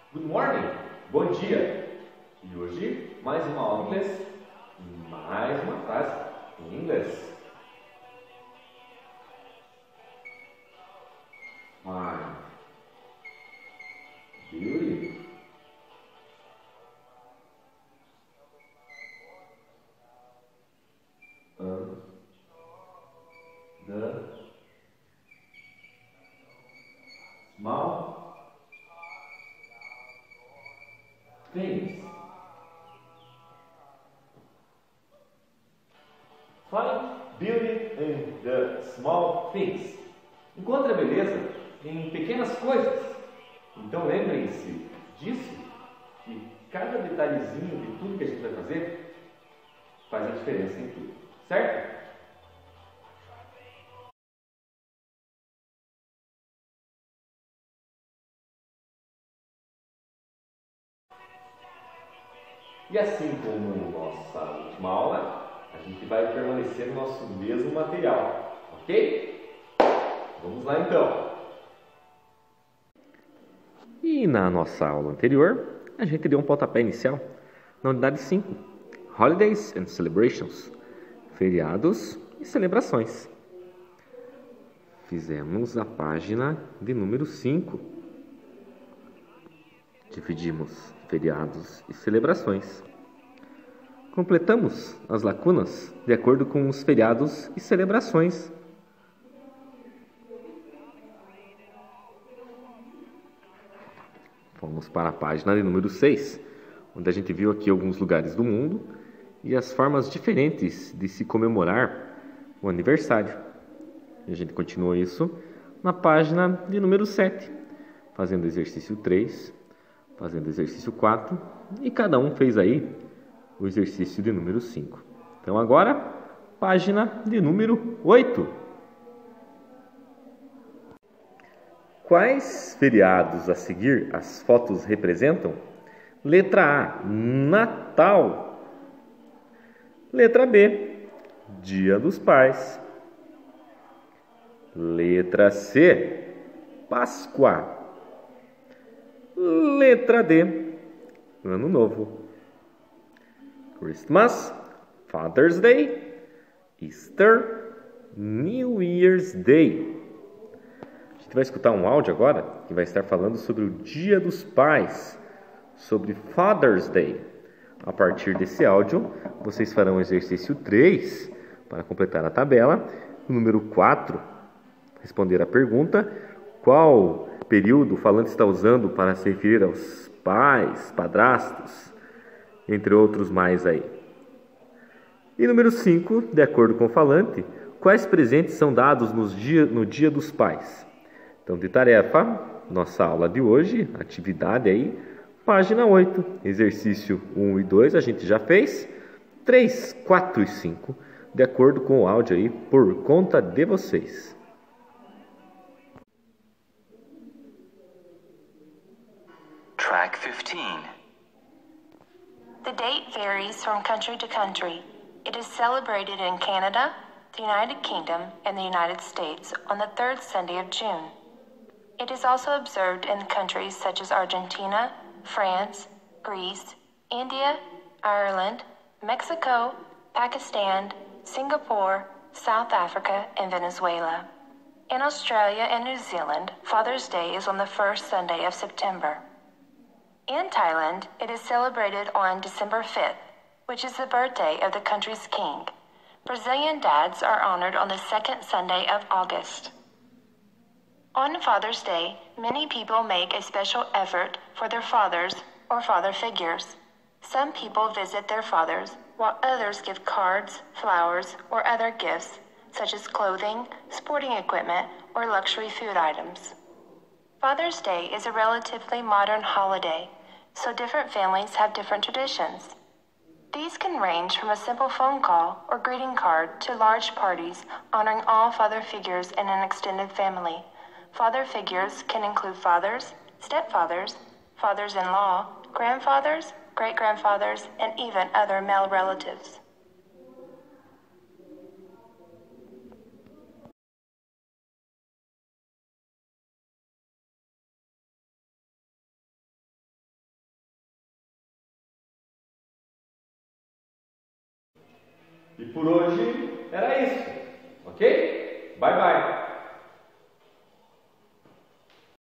Good morning, bom dia. E hoje mais uma aula em inglês, mais uma frase em inglês. My beauty and the small things. Find beauty in the small things. Encontre a beleza em pequenas coisas. Então lembrem-se disso, que cada detalhezinho de tudo que a gente vai fazer faz a diferença em tudo, certo? E assim como nossa última aula, a gente vai permanecer no nosso mesmo material, ok? Vamos lá então! E na nossa aula anterior, a gente deu um pontapé inicial na unidade 5, Holidays and Celebrations, feriados e celebrações. Fizemos a página de número 5. Dividimos feriados e celebrações. Completamos as lacunas de acordo com os feriados e celebrações. Fomos para a página de número 6, onde a gente viu aqui alguns lugares do mundo e as formas diferentes de se comemorar o aniversário. E a gente continuou isso na página de número 7, fazendo o exercício 3, fazendo o exercício 4 e cada um fez aí o exercício de número 5. Então agora, página de número 8. Quais feriados a seguir as fotos representam? Letra A, Natal. Letra B, Dia dos Pais. Letra C, Páscoa. Letra D, Ano Novo. Christmas, Father's Day, Easter, New Year's Day. A gente vai escutar um áudio agora que vai estar falando sobre o Dia dos Pais, sobre Father's Day. A partir desse áudio, vocês farão o exercício 3 para completar a tabela, o número 4, responder a pergunta: qual período o falante está usando para se referir aos pais, padrastos, entre outros mais aí. E número 5, de acordo com o falante, quais presentes são dados no dia dos pais? Então, de tarefa, nossa aula de hoje, atividade aí, página 8, exercício 1 e 2, a gente já fez, 3, 4 e 5, de acordo com o áudio aí, por conta de vocês. Track 15. The date varies from country to country. It is celebrated in Canada, the United Kingdom, and the United States on the third Sunday of June. It is also observed in countries such as Argentina, France, Greece, India, Ireland, Mexico, Pakistan, Singapore, South Africa, and Venezuela. In Australia and New Zealand, Father's Day is on the first Sunday of September. In Thailand, it is celebrated on December 5th, which is the birthday of the country's king. Brazilian dads are honored on the second Sunday of August. On Father's Day, many people make a special effort for their fathers or father figures. Some people visit their fathers, while others give cards, flowers, or other gifts, such as clothing, sporting equipment, or luxury food items. Father's Day is a relatively modern holiday, so different families have different traditions. These can range from a simple phone call or greeting card to large parties honoring all father figures in an extended family. Father figures can include fathers, stepfathers, fathers-in-law, grandfathers, great-grandfathers, and even other male relatives. E por hoje era isso, ok? Bye bye!